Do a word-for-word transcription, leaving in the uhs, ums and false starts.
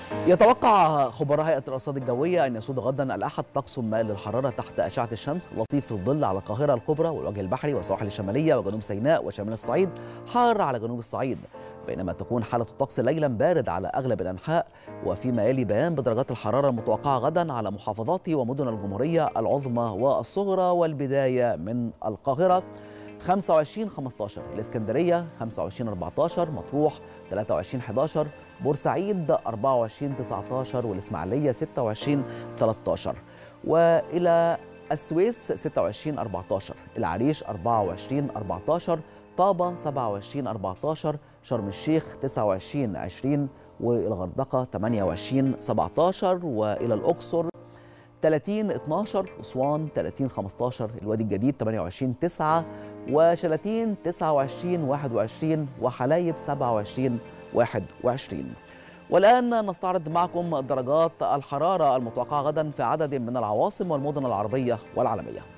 يتوقع خبراء هيئة الأرصاد الجوية أن يسود غدا الأحد طقس مائل للحرارة تحت أشعة الشمس لطيف الظل على القاهرة الكبرى والوجه البحري والسواحل الشمالية وجنوب سيناء وشمال الصعيد، حار على جنوب الصعيد، بينما تكون حالة الطقس ليلا بارد على أغلب الأنحاء. وفيما يلي بيان بدرجات الحرارة المتوقعة غدا على محافظات ومدن الجمهورية العظمى والصغرى، والبداية من القاهرة خمسة وعشرين خمسة عشر، الإسكندرية خمسة وعشرين أربعة عشر، مطروح ثلاثة وعشرين أحد عشر، بورسعيد أربعة وعشرين تسعة عشر، والإسماعيلية ستة وعشرين ثلاثة عشر، وإلى السويس ستة وعشرين أربعة عشر، العريش أربعة وعشرين أربعة عشر، طابة سبعة وعشرين أربعة عشر، شرم الشيخ تسعة وعشرين عشرين، والغردقة ثمانية وعشرين سبعة عشر، وإلى الأقصر ثلاثين اثنا عشر، أسوان ثلاثين خمسة عشر، الوادي الجديد ثمانية وعشرين تسعة، وشلاتين تسعة وعشرين واحد وعشرين، وحلايب سبعة وعشرين واحد وعشرين. والآن نستعرض معكم درجات الحرارة المتوقعة غدا في عدد من العواصم والمدن العربية والعالمية.